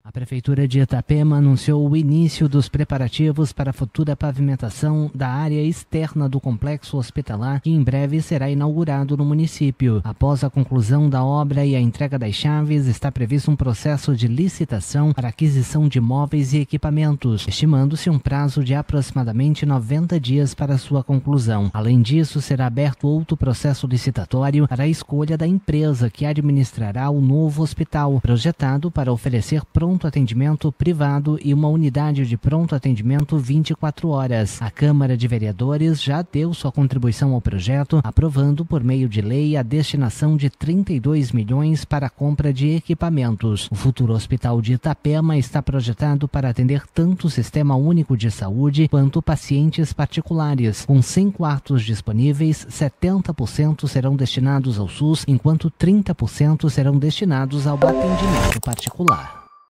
A Prefeitura de Itapema anunciou o início dos preparativos para a futura pavimentação da área externa do complexo hospitalar, que em breve será inaugurado no município. Após a conclusão da obra e a entrega das chaves, está previsto um processo de licitação para aquisição de móveis e equipamentos, estimando-se um prazo de aproximadamente 90 dias para sua conclusão. Além disso, será aberto outro processo licitatório para a escolha da empresa que administrará o novo hospital, projetado para oferecer pronto atendimento privado e uma unidade de pronto atendimento 24 horas. A Câmara de Vereadores já deu sua contribuição ao projeto, aprovando por meio de lei a destinação de 32 milhões para a compra de equipamentos. O futuro hospital de Itapema está projetado para atender tanto o Sistema Único de Saúde quanto pacientes particulares. Com 100 quartos disponíveis, 70% serão destinados ao SUS, enquanto 30% serão destinados ao atendimento particular.